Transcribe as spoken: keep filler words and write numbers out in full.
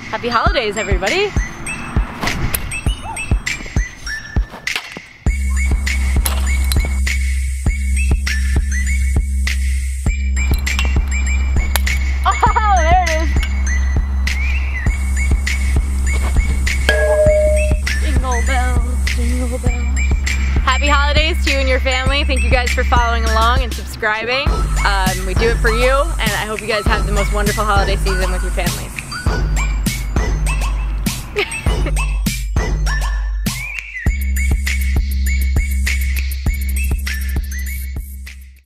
Happy holidays, everybody. Oh, there it is. Jingle bells, jingle bells. Happy holidays to you and your family. Thank you guys for following along and subscribing. Um, we do it for you, and I hope you guys have the most wonderful holiday season with your families.